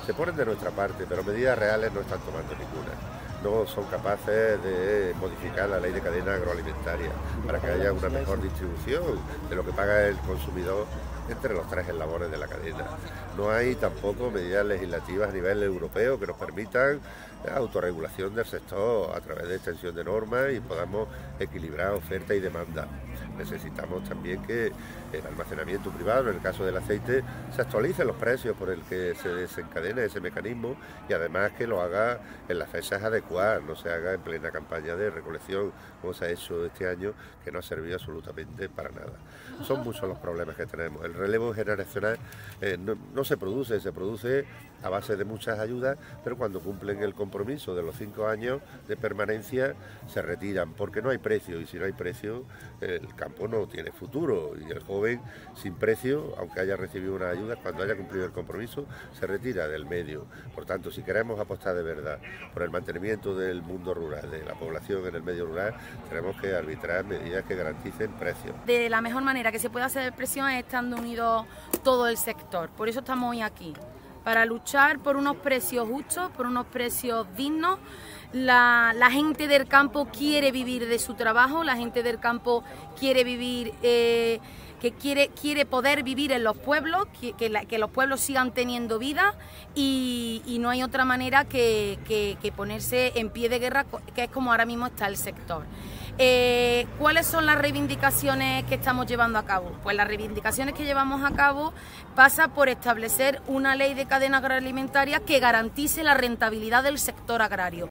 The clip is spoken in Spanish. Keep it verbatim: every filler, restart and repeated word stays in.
se ponen de nuestra parte, pero medidas reales no están tomando ninguna. No son capaces de modificar la ley de cadena agroalimentaria para que haya una mejor distribución de lo que paga el consumidor entre los tres eslabones de la cadena. No hay tampoco medidas legislativas a nivel europeo que nos permitan la autorregulación del sector a través de extensión de normas y podamos equilibrar oferta y demanda. Necesitamos también que el almacenamiento privado, en el caso del aceite, se actualicen los precios por el que se desencadena ese mecanismo y además que lo haga en las fechas adecuadas, no se haga en plena campaña de recolección como se ha hecho este año, que no ha servido absolutamente para nada. Son muchos los problemas que tenemos. El relevo generacional eh, no, no se produce, se produce a base de muchas ayudas, pero cuando cumplen el compromiso de los cinco años de permanencia se retiran porque no hay precio, y si no hay precio el campo no tiene futuro y el joven sin precio, aunque haya recibido una ayuda, cuando haya cumplido el compromiso se retira del medio. Por tanto, si queremos apostar de verdad por el mantenimiento del mundo rural, de la población en el medio rural, tenemos que arbitrar medidas que garanticen precios. De la mejor manera que se puede hacer presión es estando unido todo el sector, por eso estamos hoy aquí, para luchar por unos precios justos, por unos precios dignos. La, la gente del campo quiere vivir de su trabajo, la gente del campo quiere vivir, eh, que quiere, quiere poder vivir en los pueblos, que, que, la, que los pueblos sigan teniendo vida y, y no hay otra manera que, que, que ponerse en pie de guerra, que es como ahora mismo está el sector. Eh, ¿Cuáles son las reivindicaciones que estamos llevando a cabo? Pues las reivindicaciones que llevamos a cabo pasa por establecer una ley de cadena agroalimentaria que garantice la rentabilidad del sector agrario.